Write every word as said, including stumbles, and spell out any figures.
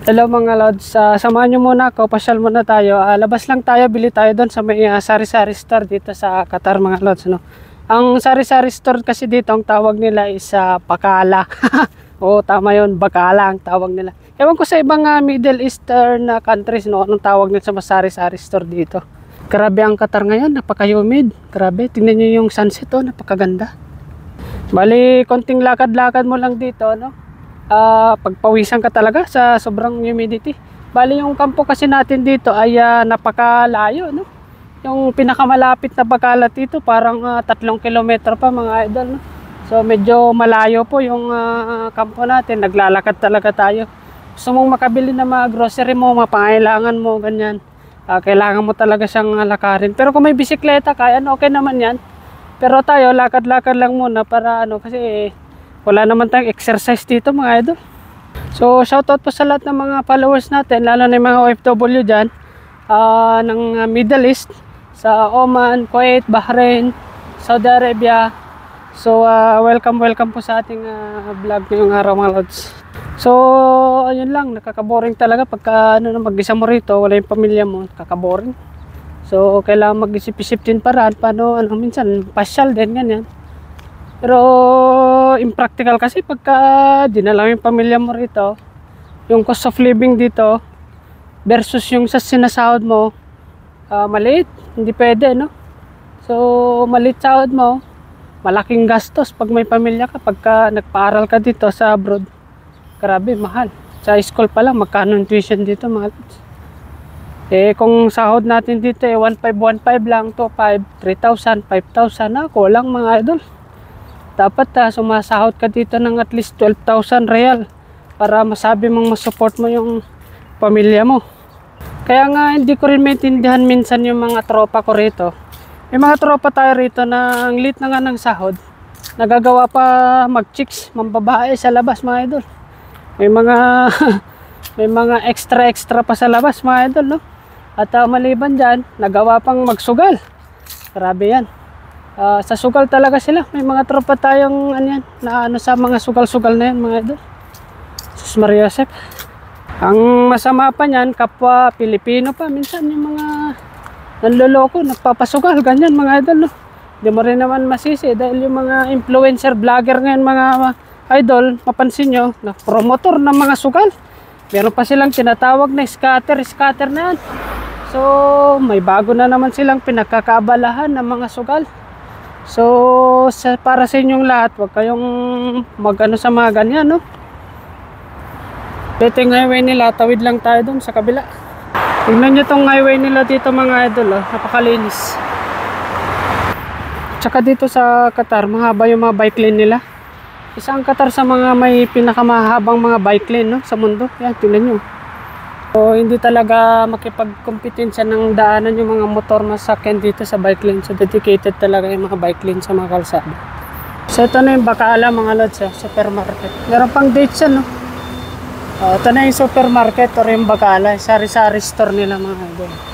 Hello mga lods, uh, samahan nyo muna ako, pasyal muna tayo. Uh, labas lang tayo, bili tayo doon sa may uh, sari-sari store dito sa Qatar mga lods. No? Ang sari-sari store kasi dito, ang tawag nila is uh, Bacala. Oo, tama yun, Bacala ang tawag nila. Ewan ko sa ibang uh, Middle Eastern uh, countries, no? Anong tawag nila sa sari-sari store dito. Grabe ang Qatar ngayon, napaka-humid. Grabe, tingnan nyo yung sunset, oh, napakaganda. Bali, konting lakad-lakad mo lang dito, no? Uh, pagpawisan ka talaga sa sobrang humidity. Bali yung kampo kasi natin dito ay uh, napakalayo, no? Yung pinakamalapit na Bacala dito parang uh, tatlong kilometro pa mga idol, no? So medyo malayo po yung uh, kampo natin. Naglalakad talaga tayo. Gusto mong makabili na mga grocery mo, mapangailangan mo, ganyan, uh, kailangan mo talaga siyang uh, lakarin. Pero kung may bisikleta kaya, okay naman yan. Pero tayo lakad-lakad lang muna para ano, kasi wala naman tayong exercise dito mga idol. So shoutout po sa lahat ng mga followers natin, lalo na yung mga O F W dyan uh, ng Middle East, sa Oman, Kuwait, Bahrain, Saudi Arabia. So uh, welcome welcome po sa ating uh, vlog ngayong araw mga lods. So ayun lang, nakakaboring talaga pagka ano, mag-isa mo rito, wala yung pamilya mo, nakakaboring. So kailangan mag-isip-isip din paraan paano, ano, minsan pasyal din ganyan. Pero impractical kasi pagka dinala yung pamilya mo rito, yung cost of living dito versus yung sa sinasahod mo, uh, maliit, hindi pwede, no? So maliit sahod mo, malaking gastos pag may pamilya ka. Pagka nagpaaral ka dito sa abroad, grabe mahal. Sa school pa lang magkano yung tuition dito mga lods? Eh kung sahod natin dito eh one five one five lang, two five, three thousand, five thousand na, kulang mga idol. Dapat uh, sumasahod ka dito ng at least twelve thousand real para masabi mong masupport mo yung pamilya mo. Kaya nga hindi ko rin maintindihan minsan yung mga tropa ko rito. May mga tropa tayo rito na ang lit na nga ng sahod, nagagawa pa mag-chicks, mambabae sa labas mga idol. May mga may mga extra extra pa sa labas mga idol, no? At uh, maliban dyan, nagawa pang magsugal. Grabe yan. Uh, sa sugal talaga sila. May mga tropa tayong ano yan, na ano sa mga sugal-sugal na yan mga idol. Sus Maria Josep. Ang masama pa niyan, kapwa Pilipino pa minsan yung mga nanloloko, nagpapasugal ganyan mga idol, no? Hindi mo rin naman masisi dahil yung mga influencer vlogger ngayon mga idol, mapansin nyo, na promotor ng mga sugal. Meron pa silang tinatawag na scatter, scatter na yan. So may bago na naman silang pinagkakaabalahan ng mga sugal. So sa, para sa inyong lahat, wag kayong magano sa mga ganyan, no? Ito yung highway nila, tawid lang tayo dun sa kabila. Tingnan nyo tong highway nila dito mga idol, oh. Napakalinis. Tsaka dito sa Qatar, mahaba yung mga bike lane nila. Isang Qatar sa mga may pinakamahabang mga bike lane, no, sa mundo. Yan, tingnan nyo. So hindi talaga makipagkompetensya ng daanan yung mga motor na sakyan dito sa bike lane. So dedicated talaga yung mga bike lane sa mga kalsada. So ito na yung Bacala mga lods, eh, supermarket. Meron pang dates yan, no? Uh, ito na yung supermarket or yung Bacala, sari-sari store nila mga idol.